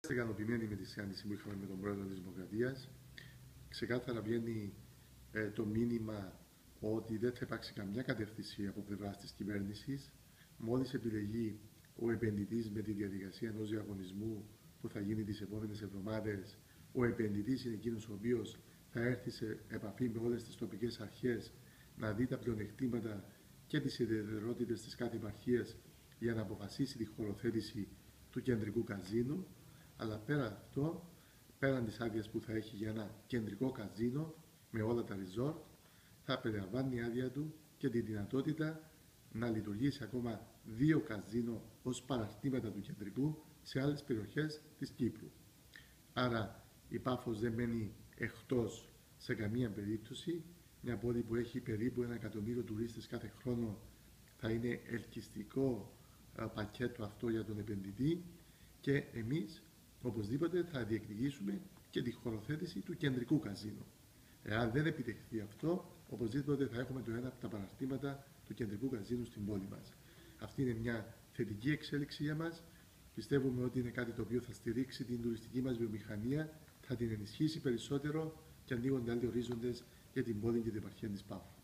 Είμαστε ικανοποιημένοι με τη συνάντηση που είχαμε με τον πρόεδρο της Δημοκρατίας. Ξεκάθαρα βγαίνει το μήνυμα ότι δεν θα υπάρξει καμιά κατεύθυνση από πλευρά τη κυβέρνηση. Μόλις επιλεγεί ο επενδυτής με τη διαδικασία ενός διαγωνισμού που θα γίνει τις επόμενες εβδομάδες, ο επενδυτής είναι εκείνος ο οποίος θα έρθει σε επαφή με όλες τις τοπικές αρχές να δει τα πλεονεκτήματα και τις ιδιαιτερότητες της κάθε επαρχίας για να αποφασίσει τη χωροθέτηση του κεντρικού καζίνου. Αλλά πέραν της άδειας που θα έχει για ένα κεντρικό καζίνο με όλα τα resort, θα περιλαμβάνει η άδεια του και τη δυνατότητα να λειτουργήσει ακόμα 2 καζίνο ως παραρτήματα του κεντρικού σε άλλες περιοχές της Κύπρου. Άρα η Πάφος δεν μένει εκτός σε καμία περίπτωση. Μια πόλη που έχει περίπου 1 εκατομμύριο τουρίστες κάθε χρόνο θα είναι ελκυστικό πακέτο αυτό για τον επενδυτή και εμείς οπωσδήποτε θα διεκδικήσουμε και τη χωροθέτηση του κεντρικού καζίνου. Εάν δεν επιτευχθεί αυτό, οπωσδήποτε θα έχουμε το ένα από τα παραρτήματα του κεντρικού καζίνου στην πόλη μας. Αυτή είναι μια θετική εξέλιξη για μας. Πιστεύουμε ότι είναι κάτι το οποίο θα στηρίξει την τουριστική μας βιομηχανία, θα την ενισχύσει περισσότερο και ανοίγονται άλλοι ορίζοντες για την πόλη και την επαρχία της Πάφου.